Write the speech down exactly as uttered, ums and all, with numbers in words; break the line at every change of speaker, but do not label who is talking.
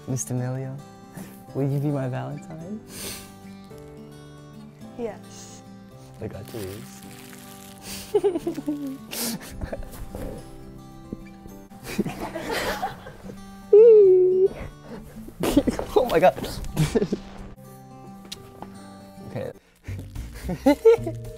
Mister Emilio, will you be my Valentine?
Yes.
I got you these. Oh my god. Okay.